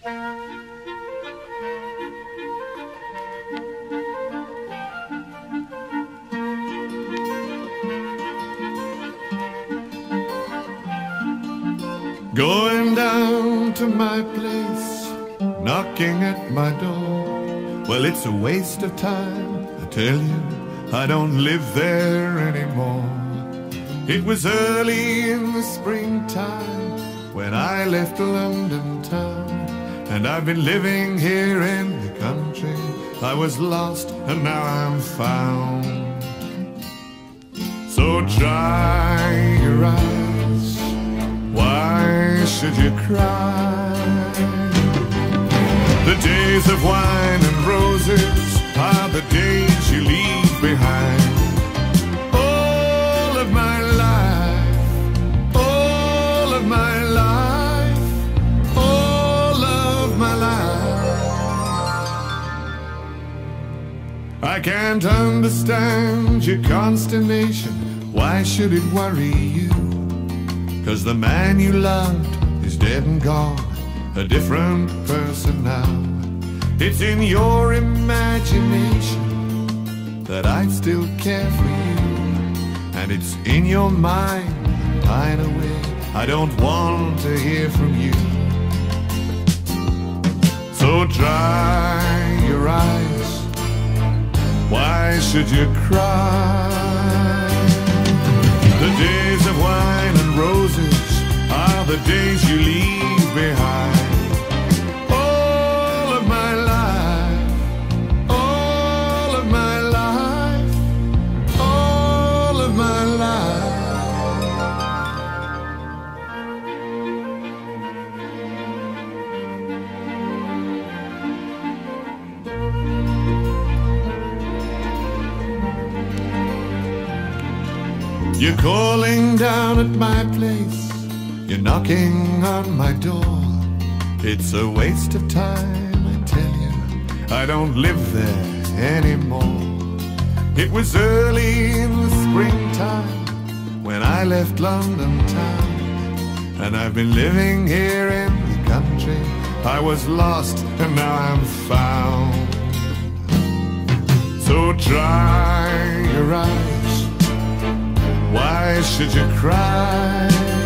Going down to my place, knocking at my door. Well, it's a waste of time, I tell you, I don't live there anymore. It was early in the springtime when I left London town, and I've been living here in the country. I was lost and now I'm found. So dry your eyes, why should you cry? The days of wine and roses are the days you leave behind. All of my life, all of my life, all of my life. I can't understand your consternation. Why should it worry you? 'Cause the man you loved is dead and gone, a different person now. It's in your imagination that I still care for you, and it's in your mind I'm pine away. I don't want to hear from you. So dry your eyes, why should you cry? The days of wine and roses are the days you leave behind. All of my life, all of my life, all of my life. You're calling down at my place, you're knocking on my door. It's a waste of time, I tell you, I don't live there anymore. It was early in the springtime when I left London town, and I've been living here in the country. I was lost and now I'm found. So dry your eyes, why should you cry?